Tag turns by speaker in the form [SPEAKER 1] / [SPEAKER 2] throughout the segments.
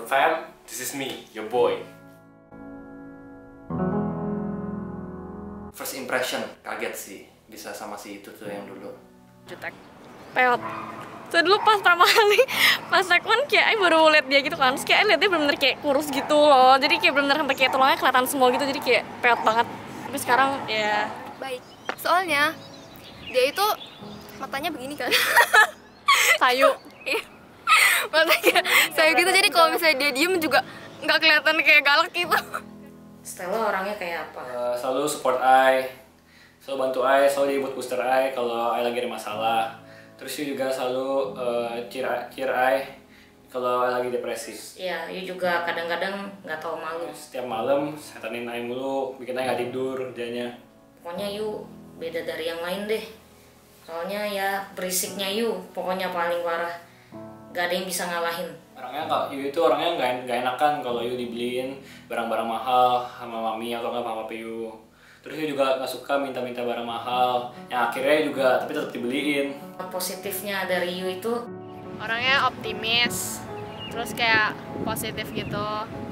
[SPEAKER 1] fam, this is me, your boy.
[SPEAKER 2] First impression, kaget sih bisa sama si itu tuh yang dulu.
[SPEAKER 3] Jutek. Peot. Tuh dulu pas pertama kali pas sekon kayak baru liat dia gitu kan. Terus kayak liat dia bener-bener kayak kurus gitu loh. Jadi kayak bener-bener sampai kayak tulangnya kelihatan semua gitu. Jadi kayak peot banget. Tapi sekarang ya
[SPEAKER 4] baik. Soalnya dia itu matanya begini kan.
[SPEAKER 3] sayu.
[SPEAKER 4] Matanya sayu gitu, jadi kalau misalnya dia diem juga nggak kelihatan kayak galak gitu.
[SPEAKER 5] Stella orangnya kayak apa?
[SPEAKER 1] Selalu support I, selalu bantu I, selalu dia buat booster I kalau I lagi ada masalah. Terus dia juga selalu cheer I kalau I lagi depresi.
[SPEAKER 5] Iya, you juga kadang-kadang nggak tahu malu.
[SPEAKER 1] Setiap malam setanin I mulu, bikin I nggak tidur dianya.
[SPEAKER 5] Pokoknya you beda dari yang lain deh. Soalnya ya berisiknya you, pokoknya paling parah. Gak ada yang bisa ngalahin.
[SPEAKER 1] Orangnya you itu orangnya nggak enakan kalau you dibeliin barang-barang mahal sama mami atau nggak sama papi you. Terus you juga nggak suka minta-minta barang mahal, yang akhirnya juga tapi tetap dibeliin.
[SPEAKER 5] Positifnya dari you itu
[SPEAKER 6] orangnya optimis, terus kayak positif gitu,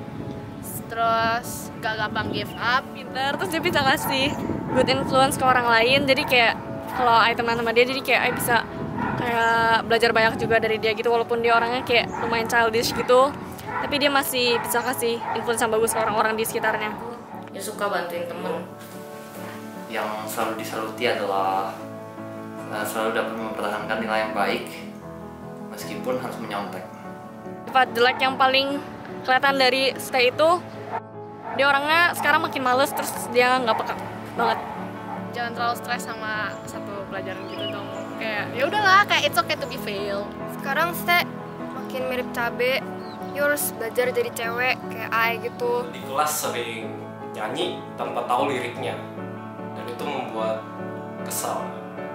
[SPEAKER 6] terus gak gampang give up,
[SPEAKER 3] Pinter. Terus dia bisa kasih good influence ke orang lain. Jadi kayak kalau I teman sama dia, jadi kayak I bisa kayak belajar banyak juga dari dia gitu, walaupun dia orangnya kayak lumayan childish gitu, tapi dia masih bisa kasih influence yang bagus ke orang-orang di sekitarnya.
[SPEAKER 5] you suka bantuin temen.
[SPEAKER 2] Yang selalu disaluti adalah selalu dapat mempertahankan nilai yang baik meskipun harus menyontek.
[SPEAKER 3] Sifat jelek yang paling kelihatan dari Stay itu, dia orangnya sekarang makin males, terus dia nggak peka banget.
[SPEAKER 6] jangan terlalu stres sama satu pelajaran gitu dong. Kayak ya udahlah, kayak it's okay to be fail.
[SPEAKER 4] Sekarang Ste makin mirip cabe. You harus belajar jadi cewek kayak I gitu.
[SPEAKER 1] Di kelas sering nyanyi tanpa tahu liriknya, dan itu membuat kesal.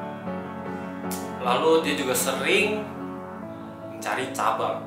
[SPEAKER 1] Lalu dia juga sering mencari cabang.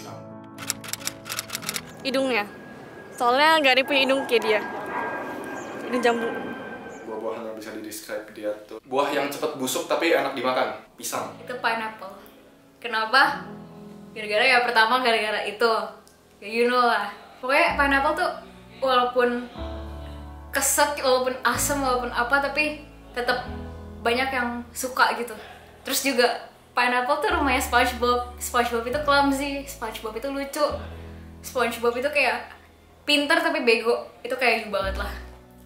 [SPEAKER 3] Hidungnya, soalnya nggak ada punya hidung kayak dia. Hidung jambu.
[SPEAKER 7] Buah-buahan yang bisa di-describe dia tuh buah yang cepat busuk tapi enak dimakan, pisang.
[SPEAKER 8] Itu pineapple. Kenapa? Gara-gara ya pertama gara-gara itu, ya you know lah. Pokoknya pineapple tuh walaupun keset, walaupun asam, walaupun apa, tapi tetap banyak yang suka gitu. Terus juga pineapple tuh rumahnya SpongeBob. SpongeBob itu clumsy, SpongeBob itu lucu, SpongeBob itu kayak pintar tapi bego. Itu kayak you banget lah.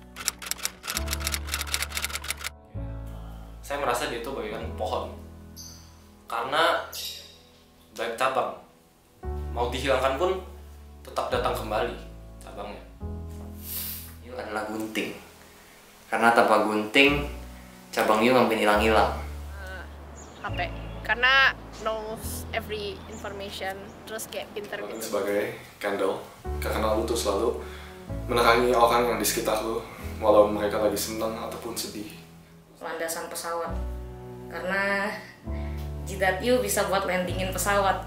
[SPEAKER 1] Saya merasa dia itu bagaikan pohon, karena banyak cabang. Mau dihilangkan pun tetap datang kembali cabangnya.
[SPEAKER 2] You adalah gunting, karena tanpa gunting cabang you nggak mungkin hilang-hilang.
[SPEAKER 6] HP, karena knows every information, terus kayak pinter gitu.
[SPEAKER 7] Sebagai candle, karena lu tuh selalu menerangi orang yang di sekitar lu, walau mereka lagi senang ataupun sedih.
[SPEAKER 5] Landasan pesawat, karena jidat you bisa buat landingin pesawat.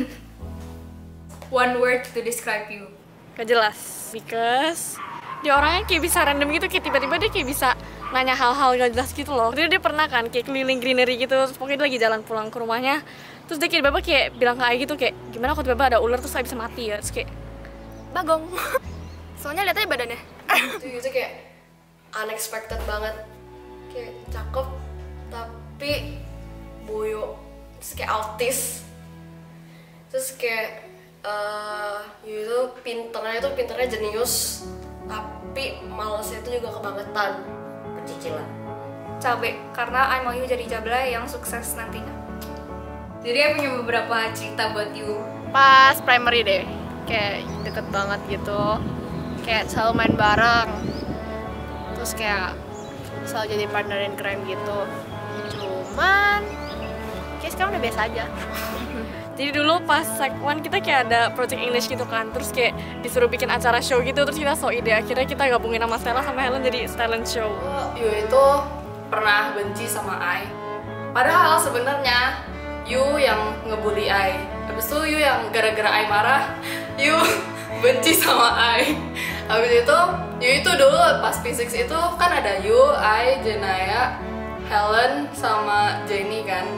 [SPEAKER 8] One word to describe you.
[SPEAKER 3] Gak jelas, because dia orangnya kayak bisa random gitu, kayak tiba-tiba dia kayak bisa nanya hal-hal gak jelas gitu loh. Dia pernah kan kayak keliling greenery gitu, terus pokoknya dia lagi jalan pulang ke rumahnya, terus dia kayak tiba-tiba kayak bilang ke Ai gitu kayak, gimana kalau tiba-tiba ada ular terus saya bisa mati ya, terus kayak
[SPEAKER 4] Bagong. Soalnya lihat aja badannya.
[SPEAKER 9] Itu kayak unexpected banget. Kayak cakep tapi boyo, terus kayak autis, terus kayak itu pinternya jenius, tapi malesnya itu juga kebangetan,
[SPEAKER 5] Kecicilan.
[SPEAKER 4] Cabe, karena I mau you jadi jablay yang sukses nantinya.
[SPEAKER 8] Jadi aku punya beberapa cerita buat you.
[SPEAKER 6] Pas primary deh, kayak deket banget gitu, kayak selalu main bareng, terus kayak selalu jadi partner in crime gitu. Cuman kayak sekarang udah biasa aja.
[SPEAKER 3] jadi dulu pas Sec 1 kita kayak ada project English gitu kan, terus kayak disuruh bikin acara show gitu, terus kita so ide, akhirnya kita gabungin nama Stella sama Helen jadi talent show.
[SPEAKER 9] you itu pernah benci sama I, padahal sebenarnya you yang ngebully I. Habis itu you yang gara-gara I marah, you benci sama I. Habis itu you itu dulu pas P6 itu kan ada you, I, Jenaya, Helen, sama Jenny kan.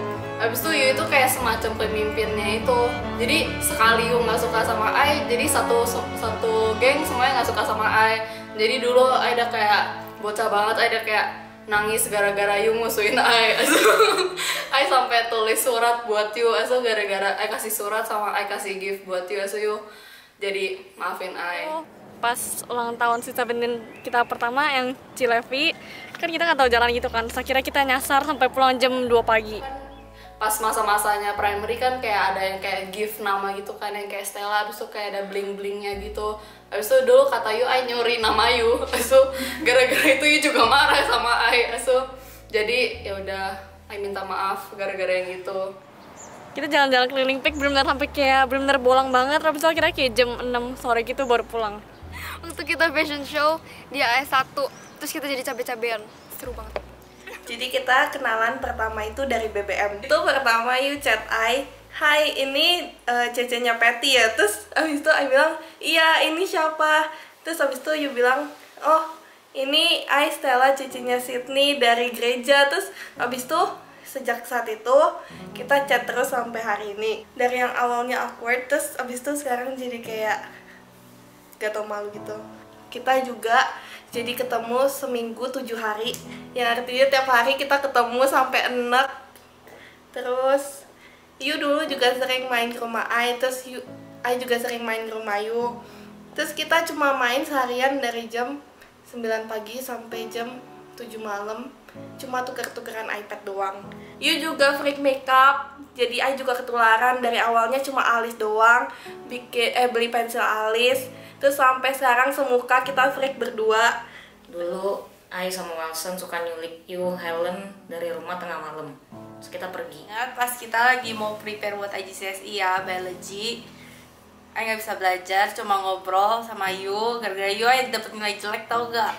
[SPEAKER 9] Abis itu Yu itu kayak semacam pemimpinnya itu. Jadi sekali Yu nggak suka sama Ai, jadi satu geng semuanya nggak suka sama Ai. Jadi dulu ada kayak bocah banget, ada kayak nangis gara-gara Yu musuhin Ai. Ai sampai tulis surat buat Yu, aso gara-gara Ai kasih surat sama Ai kasih gift buat Yu, aso Yu jadi maafin Ai.
[SPEAKER 3] Pas ulang tahun Susanto kita pertama yang Cilevi, kan kita nggak tahu jalan gitu kan. Terus akhirnya kita nyasar sampai pulang jam 2 pagi.
[SPEAKER 9] Pas masa-masanya primary kan kayak ada yang kayak gift nama gitu kan, yang kayak Stella, abis itu kayak ada bling-blingnya gitu. Abis itu dulu kata Yu, Ai nyuri nama Yu. Abis itu gara-gara itu Yu juga marah sama Ai. Abis itu jadi ya udah Ai minta maaf gara-gara yang itu.
[SPEAKER 3] Kita jalan-jalan keliling pik bener-bener sampai kayak bener-bener bolang banget. Habis itu akhirnya kayak jam 6 sore gitu baru pulang.
[SPEAKER 4] Waktu kita fashion show di AS1, terus kita jadi cabe-cabean. Seru banget.
[SPEAKER 10] Jadi kita kenalan pertama itu dari BBM. Itu pertama Yu chat Ai, "Hai, ini cecenya Patty ya?" Terus abis itu Ai bilang, "Iya, ini siapa?" Terus abis itu Yu bilang, "Oh, ini Ai Stella, cecenya Sydney dari gereja." Terus abis itu sejak saat itu kita chat terus sampai hari ini. Dari yang awalnya awkward, terus abis itu sekarang jadi kayak gak tau malu gitu. Kita juga jadi ketemu seminggu 7 hari, yang artinya tiap hari kita ketemu sampai enak. Terus Yu dulu juga sering main ke rumah Ai, terus Ai juga sering main ke rumah Yu. Terus kita cuma main seharian dari jam 9 pagi sampai jam 7 malam, cuma tuker-tukeran iPad doang. Yu juga freak makeup, jadi Ai juga ketularan. Dari awalnya cuma alis doang, beli pensil alis, terus sampai sekarang semuka kita freak berdua.
[SPEAKER 5] Dulu Ai sama Wellson suka nyulik Yu, Helen dari rumah tengah malam. Terus kita pergi.
[SPEAKER 11] Ya, pas kita lagi mau prepare buat IGCSE ya, biology, Ai nggak bisa belajar, cuma ngobrol sama Yu. Gara-gara Yu Ai dapet nilai jelek, tau gak?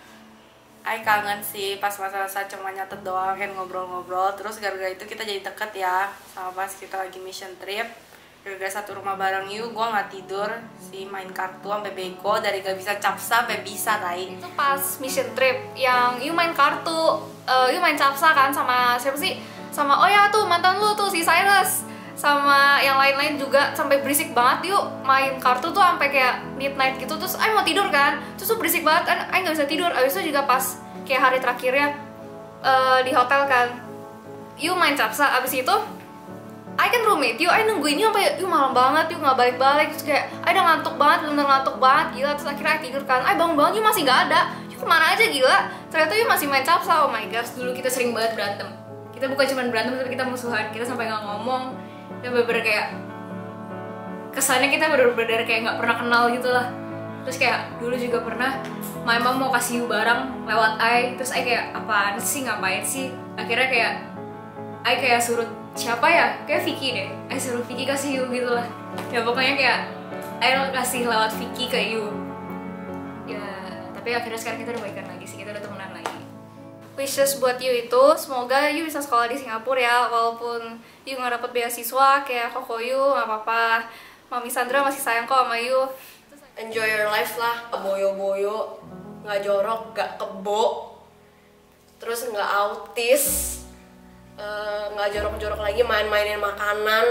[SPEAKER 11] Ai kangen sih pas masa-masa cuma nyatet doang kan, ngobrol-ngobrol. Terus gara-gara itu kita jadi deket ya, sama pas kita lagi mission trip. Gara-gara satu rumah bareng Yu, gue nggak tidur sih, main kartu sampai bego, dari gak bisa capsa sampai bisa tai.
[SPEAKER 8] Itu pas mission trip yang Yu main kartu, Yu main capsa kan sama siapa sih? Sama oh ya tuh mantan lu tuh si Cyrus, sama yang lain-lain juga, sampai berisik banget Yu main kartu tuh sampai kayak midnight gitu. Terus Ai mau tidur kan, terus tuh berisik banget kan, Ai nggak bisa tidur. Abis itu juga pas kayak hari terakhirnya di hotel kan, Yu main capsa. Abis itu Ai kan roommate Yu, Ai nungguin Yu sampai Yu malam banget, Yu nggak balik-balik. Terus kayak Ai udah ngantuk banget, bener ngantuk banget, gila. Terus akhirnya Ai tidur kan, Ai bangun-bangun Yu masih nggak ada. Yu kemana aja gila? Ternyata Yu masih main capsa. Oh my god, dulu kita sering banget berantem. Kita bukan cuma berantem tapi kita musuhan. Kita sampai nggak ngomong. Kita bener-bener kayak kesannya kita bener-bener kayak nggak pernah kenal gitu lah. Terus kayak dulu juga pernah Mama mau kasih Yu barang lewat Ai. Terus Ai kayak apaan sih, ngapain sih? Akhirnya kayak Ai kayak suruh siapa ya? Kayak Vicky deh. Ai suruh Vicky kasih Yu gitu lah. Ya pokoknya kayak Ai kasih lewat Vicky ke Yu. Ya tapi akhirnya sekarang kita udah baikan lagi sih, kita udah temenan lagi. Wishes buat Yu itu semoga Yu bisa sekolah di Singapura ya, walaupun Yu nggak dapet beasiswa kayak koko Yu, nggak apa-apa. Mami Sandra masih sayang kok sama Yu.
[SPEAKER 10] Enjoy your life lah, nggak boyo-boyo, nggak jorok, nggak kebo, terus nggak autis, nggak jorok-jorok lagi, main-mainin makanan,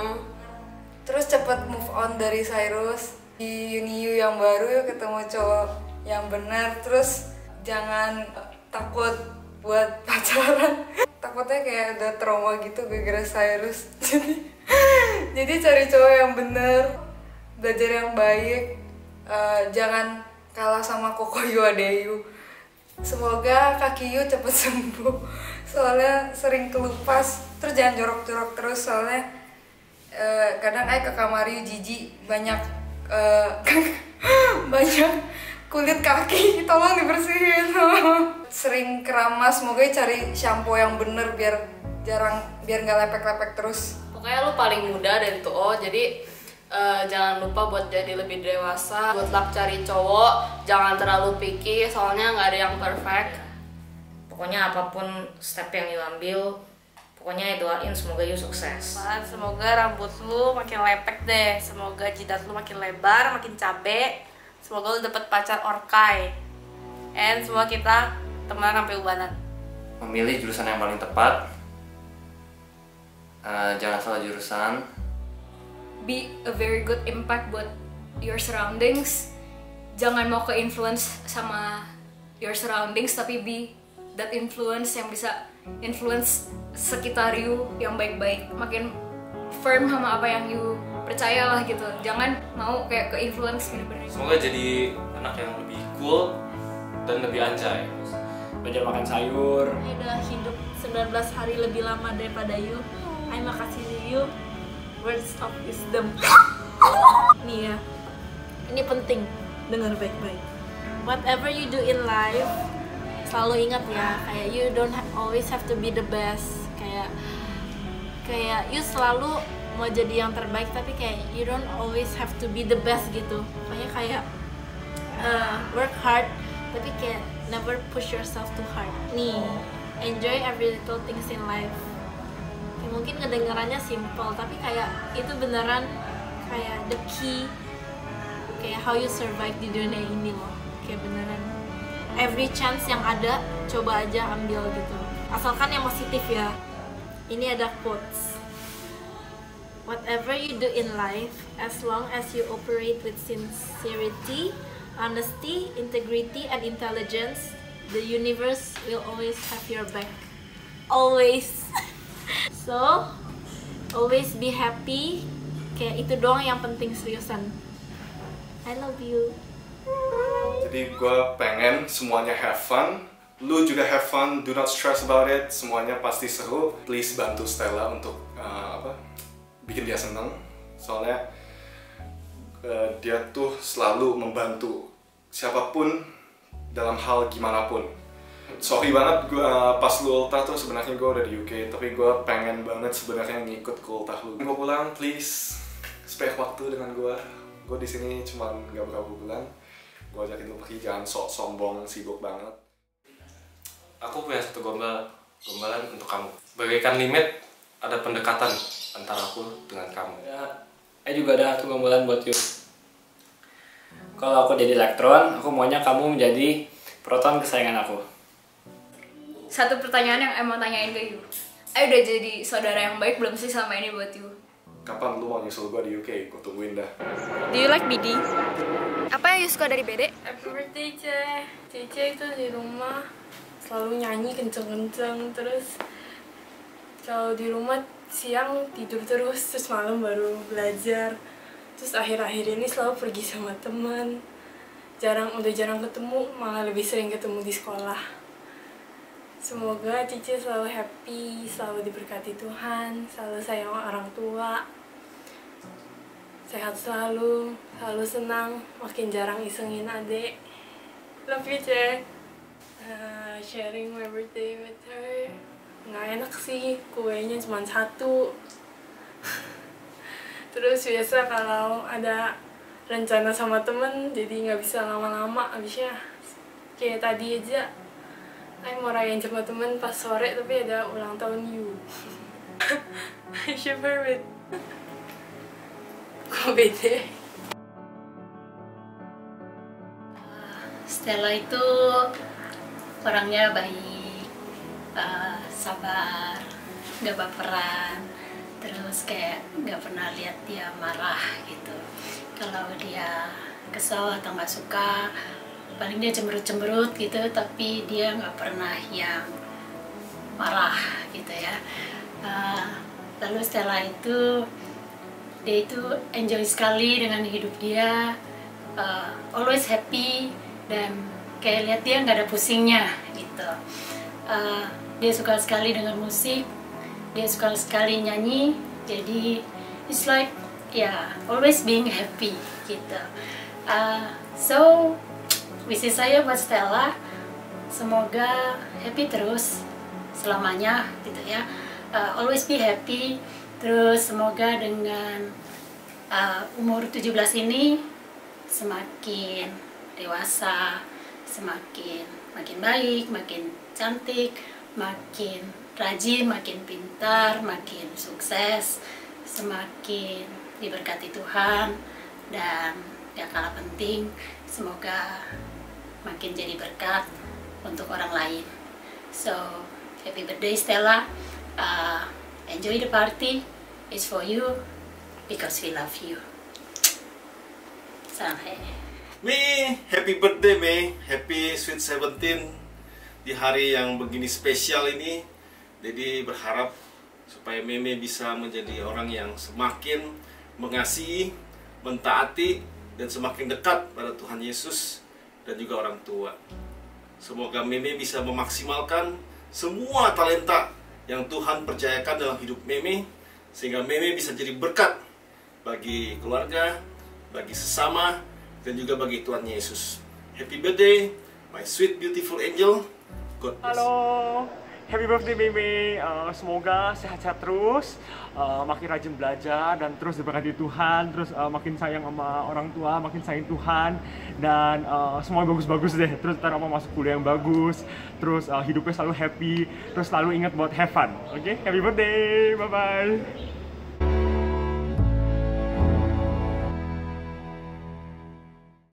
[SPEAKER 11] Terus cepet move on dari Cyrus. Di Uni yang baru yuk ketemu cowok yang benar. Terus jangan takut buat pacaran. Takutnya kayak udah trauma gitu gara-gara Cyrus. Jadi cari cowok yang benar, belajar yang baik, jangan kalah sama koko Yu Adeyu. Semoga kaki Yu cepet sembuh, soalnya sering kelupas. Terus jangan jorok-jorok terus, soalnya kadang Ai ke kamar Yu jijik, banyak banyak kulit kaki, tolong dibersihin. Sering keramas, semoga cari shampoo yang bener biar nggak lepek-lepek terus.
[SPEAKER 9] Pokoknya lu paling muda dari tuh, jadi jangan lupa buat jadi lebih dewasa. Good luck cari cowok, jangan terlalu picky, soalnya nggak ada yang perfect.
[SPEAKER 5] Pokoknya apapun step yang Yu ambil, pokoknya doain semoga Yu sukses.
[SPEAKER 11] Semoga rambut lu makin lepek deh, semoga jidat lu makin lebar, makin cabe. Semoga lu dapet pacar orkai, and semoga kita teman sampai ubanan.
[SPEAKER 2] Memilih jurusan yang paling tepat Jangan salah jurusan.
[SPEAKER 8] Be a very good impact buat your surroundings. Jangan mau ke influence sama your surroundings, tapi be that influence yang bisa influence sekitar you yang baik-baik. Makin firm sama apa yang you percayalah gitu. Jangan mau kayak ke influence bener-bener.
[SPEAKER 1] Semoga jadi anak yang lebih cool dan lebih anjay. Belajar makan sayur.
[SPEAKER 3] Udah hidup 19 hari lebih lama daripada you. Terima kasih you. Words of wisdom. Nih ya, ini penting, dengar baik-baik. Whatever you do in life, selalu ingat ya, kayak you don't always have to be the best. Kayak you selalu mau jadi yang terbaik, tapi kayak you don't always have to be the best gitu. Makanya kayak work hard, tapi kayak never push yourself too hard. Nih, enjoy every little things in life. Mungkin kedengarannya simple, tapi kayak itu beneran kayak the key, kayak how you survive di dunia ini loh. Kayak beneran every chance yang ada, coba aja ambil gitu, asalkan yang positif ya. Ini ada quotes: whatever you do in life, as long as you operate with sincerity, honesty, integrity, and intelligence, the universe will always have your back. Always. So, always be happy. Kayak itu doang yang penting, seriusan. I love you.
[SPEAKER 7] Jadi gue pengen semuanya have fun. Lu juga have fun, do not stress about it. Semuanya pasti seru. Please bantu Stella untuk bikin dia seneng. Soalnya dia tuh selalu membantu siapapun dalam hal gimana pun. Sorry banget, pas lu ultah tuh sebenarnya gue udah di UK, tapi gue pengen banget sebenarnya ngikut ke ultah lu. Gue pulang, please spare waktu dengan gue. Gue di sini cuma gak berapa bulan. Gue ajakin lu pergi, jangan sok sombong, sibuk banget.
[SPEAKER 1] Aku punya satu gombalan untuk kamu. Bagaikan limit, ada pendekatan antara aku dengan kamu. Ya, saya juga ada satu gombalan buat you. Kalau aku jadi elektron, aku maunya kamu menjadi proton kesayangan aku.
[SPEAKER 8] Satu pertanyaan yang emang tanyain ke you. Ayo udah jadi saudara yang baik belum sih selama ini buat you?
[SPEAKER 7] Kapan lu mau nyusul gue di UK? Gue tungguin dah.
[SPEAKER 3] Do you like BD?
[SPEAKER 4] Apa yang you suka dari BD?
[SPEAKER 10] Happy birthday, Ce. Cece itu di rumah selalu nyanyi kenceng-kenceng, terus kalau di rumah siang tidur terus malam baru belajar. Terus akhir-akhir ini selalu pergi sama teman. Udah jarang ketemu, malah lebih sering ketemu di sekolah. Semoga Cici selalu happy, selalu diberkati Tuhan, selalu sayang orang tua, sehat selalu senang, makin jarang isengin adek. Love you, Ce. Sharing my birthday with her. Nggak enak sih, kuenya cuma satu. Terus biasa kalau ada rencana sama temen, jadi nggak bisa lama-lama abisnya. Kayak tadi aja, saya mau rayain sama temen pas sore, tapi ada ulang tahun you. I shiver with. Kok beda?
[SPEAKER 12] Stella itu orangnya baik, sabar, gak baperan, terus kayak gak pernah lihat dia marah gitu. Kalau dia kesal atau gak suka, paling dia cemberut-cemberut gitu, tapi dia nggak pernah yang marah gitu ya. Lalu Stella itu, dia itu enjoy sekali dengan hidup dia, always happy, dan kayak lihat dia nggak ada pusingnya gitu. Dia suka sekali dengan musik, dia suka sekali nyanyi, jadi it's like always being happy gitu. So visi saya buat Stella, semoga happy terus selamanya gitu ya. Always be happy. Terus semoga dengan umur 17 ini semakin dewasa, makin baik, makin cantik, makin rajin, makin pintar, makin sukses, semakin diberkati Tuhan, dan yang kalah penting semoga makin jadi berkat untuk orang lain. So happy birthday Stella. Enjoy the party. It's for you because we love you. Sampai.
[SPEAKER 13] Mei, happy birthday Mei, happy sweet 17 di hari yang begini spesial ini. Jadi berharap supaya Mei bisa menjadi orang yang semakin mengasihi, mentaati, dan semakin dekat pada Tuhan Yesus dan juga orang tua. Semoga Mei bisa memaksimalkan semua talenta yang Tuhan percayakan dalam hidup Mei, sehingga Mei bisa jadi berkat bagi keluarga, bagi sesama, dan juga bagi Tuhan Yesus. Happy birthday, my sweet beautiful angel. God bless.
[SPEAKER 14] Halo, happy birthday Mei. Semoga sehat-sehat terus, makin rajin belajar dan terus diberkati Tuhan, terus makin sayang sama orang tua, makin sayang Tuhan, dan semuanya bagus-bagus deh. Terus ntar masuk kuliah yang bagus, terus hidupnya selalu happy, terus selalu ingat buat have fun. Oke, happy birthday, bye bye.